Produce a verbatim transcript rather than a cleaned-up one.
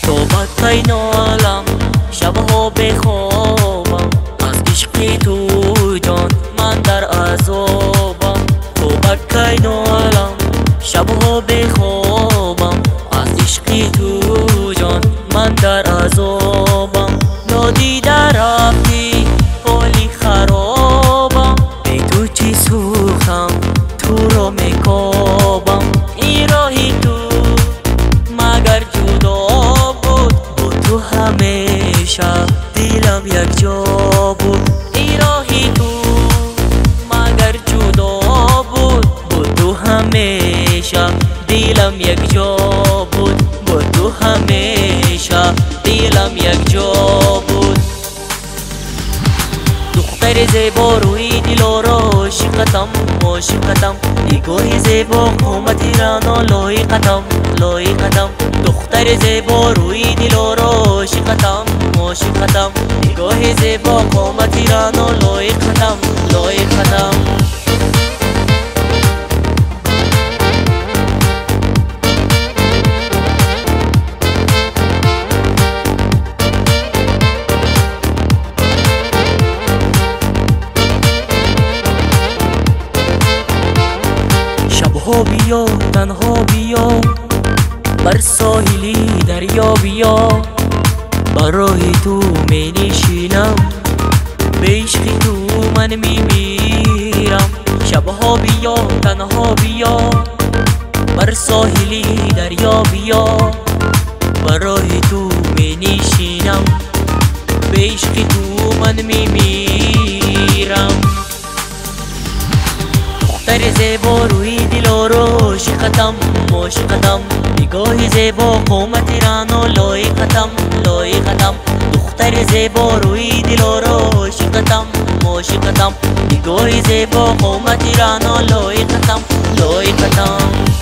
توبت کای نالم شبها بخوابم از عشق تو جان من در عذابم توبت کای نالم شبها بخوابم از عشق تو جان من در عذابم نادیده رفتی حالی خرابم به تو چی سوختم تو رو میکابم این راهی تو مگر جدا بود با تو همیشه دلم یک جا بود این راهی تو مگر جدا بود با تو همیشه دلم یک جا بود با تو همیشه دلم یک جا بود دختر زیبا روی دلارا عاشقتم عاشقتم نگاه زیبا قامت رانا لایقتم لایقتم دختر زیبا روی دلارا عاشقتم عاشقتم نگاه زیبا قامت رانا لایقتم لایقتم شبها بیا تنها بیا بر ساحلی دریا بیا برای تو می نشینم به عشق تو من می میرم شبها بیا تنها بیا بر ساحلی دریا بیا برای تو می نشینم به عشق تو من می میرم دختر زیبا روی دلارا عاشقتم عاشقتم نگاه زیبا قامت رانا لایقتم لایقتم دختر زیبا روی دلارا عاشقتم عاشقتم نگاه زیبا قامت رانا لایقتم لایقتم